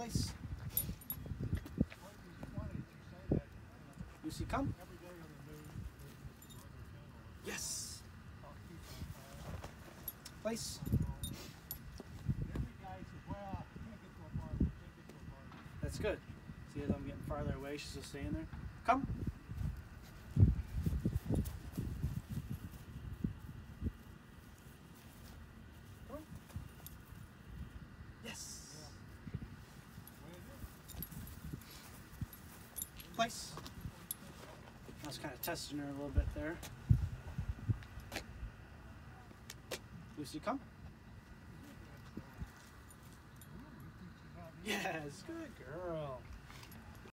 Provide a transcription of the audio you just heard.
Place. Lucy, come. Yes. Place. That's good. See as I'm getting farther away, she's still staying there. Come. Yes. Place. I was kind of testing her a little bit there. Lucy, come. Yes, good girl.